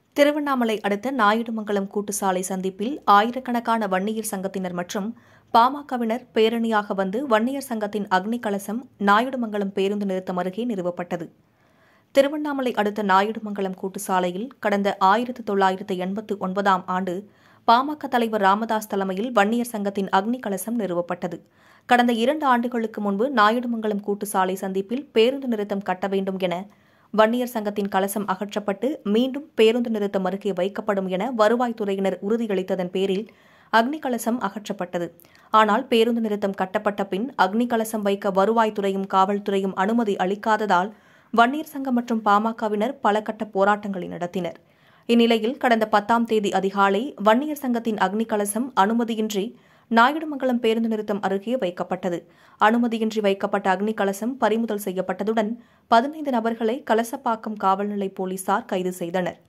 திருவண்ணாமலை அடுத்த நாயுடுமங்கலம் கூட்டுச்சாலை சந்திப்பில் ஆயிரக்கணக்கான வன்னியர் சங்கத்தினர் மற்றும் பாமகவினர் பேரணியாக வந்து வன்னியர் சங்கத்தின் அக்னி கலசம் நாயுடுமங்கலம் பேருந்து நிறுத்தம் அருகே நிறுவப்பட்டது. திருவண்ணாமலை அடுத்த நாயுடுமங்கலம் கூட்டுச்சாலையில் கடந்த 1989ஆம் ஆண்டு பாமக தலைவர் ராமதாஸ் தலைமையில் வன்னியர் சங்கத்தின் அக்னி கலசம் நிறுவப்பட்டது. கடந்த 2 ஆண்டுகளுக்கு முன்பு நாயுடுமங்கலம் கூட்டுச்சாலை சந்திப்பில் பேருந்து நிறுத்தம் கட்ட வேண்டும் என வன்னியர் சங்கத்தின் கலசம் அகற்றப்பட்டு மீண்டும் பேருந்து நிறுத்தம் அருகே வைக்கப்படும் என வருவாய்த்துறையினர் உறுதியளித்ததன் பேரில் அக்னி கலசம் அகற்றப்பட்டது. ஆனால் பேருந்து நிறுத்தம் கட்டப்பட்ட பின் அக்னி கலசம் வைக்க வருவாய்த்துறையும் காவல்துறையும் அனுமதி அளிக்காததால் வன்னியர் சங்கம் மற்றும் பாமகவினர் பல கட்ட போராட்டங்களை நடத்தினர். இந்நிலையில் கடந்த 10ஆம் தேதி அதிகாலை வன்னியர் சங்கத்தின் அக்னி கலசம் அனுமதியின்றி நாயுடுமங்கலம் பேருந்து நிறுத்தம் அருகே வைக்கப்பட்டது. அனுமதியின்றி வைக்கப்பட்ட அக்னி கலசம் பறிமுதல் செய்யப்பட்டதுடன் 15 நபர்களை கலசப்பாக்கம் காவல்நிலைய போலீசார் கைது செய்தனர்.